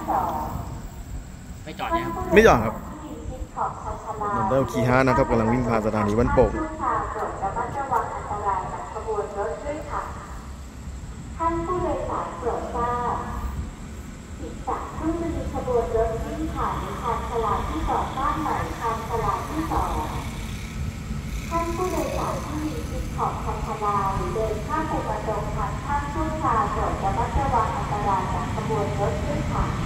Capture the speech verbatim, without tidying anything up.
ไม่จอดเนี่ยครับไม่จอดครับนนเดลคีห้านะครับกำลังวิ่งผ่านสถานีบ้านโป่งท่านผู้โดยสารโปรดทราบอีกสักครู่จะมีขบวนรถวิ่งผ่านในชานชาลาที่ก่อสร้างใหม่ชานชาลาที่สองท่านผู้โดยสารที่มีชิดขอบชานชาลาหรือเดินข้ามไปประตูทางข้ามช่วงชาโปรดระมัดระวังอันตรายจากขบวนรถวิ่งผ่าน